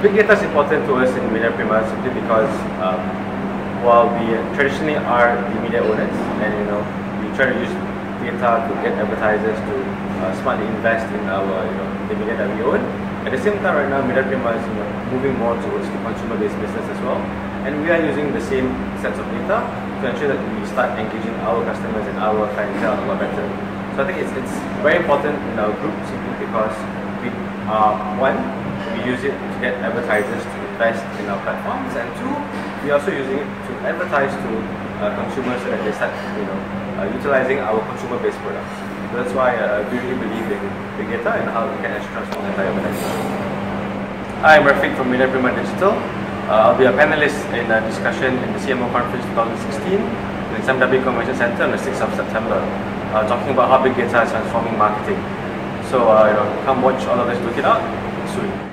Big data is important to us in Media Prima simply because while we traditionally are the media owners, and we try to use data to get advertisers to smartly invest in our the media that we own. At the same time, right now, Media Prima is moving more towards the consumer-based business as well, and we are using the same sets of data to ensure that we start engaging our customers and our clientele a lot better. So I think it's very important in our group simply because we one, we use it to get advertisers to invest in our platforms, and two, we're also using it to advertise to consumers so that they start utilizing our consumer-based products. So that's why we really believe in big data and how we can actually transform the entire advertising. Hi, I'm Rafiq from Media Prima Digital. I'll be a panelist in a discussion in the CMO Conference 2016 in the Sime Darby Convention Center on the 6th of September, talking about how big data is transforming marketing. So come watch all of us, look it out soon.